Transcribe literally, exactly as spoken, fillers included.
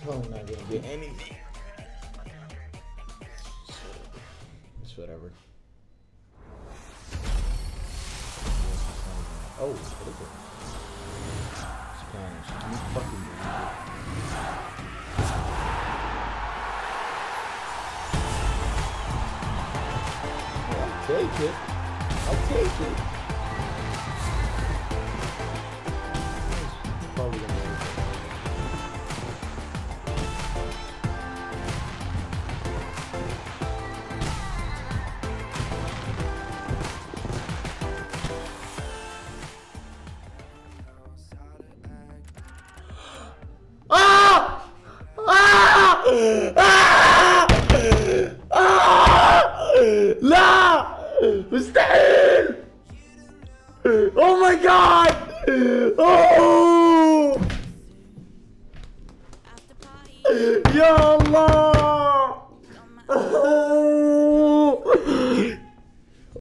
probably not gonna get anything. It's whatever. Oh, what is it? Spanish. Can you fucking believe it? I'll take it. I'll take it. It's probably gonna work. لا مستحيل. Oh my god. Oh يا الله.